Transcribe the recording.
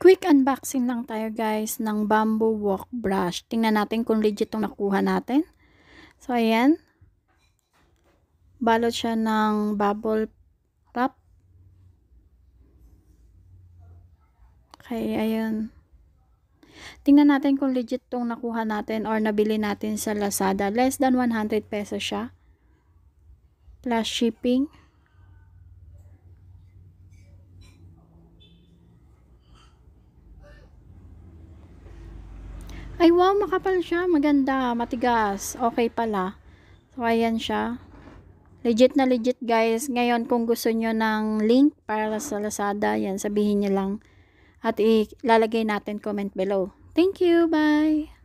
Quick unboxing lang tayo guys ng bamboo walk brush. Tingnan natin kung legit itong nakuha natin. So ayan. Balot siya ng bubble wrap. Okay, ayun. Tingnan natin kung legit itong nakuha natin or nabili natin sa Lazada. Less than 100 pesos siya. Plus shipping. Ay wow, makapal siya. Maganda, matigas. Okay pala. So ayan siya. Legit na legit guys. Ngayon kung gusto nyo ng link para sa Lazada, yan sabihin nyo lang. At ilalagay natin comment below. Thank you, bye!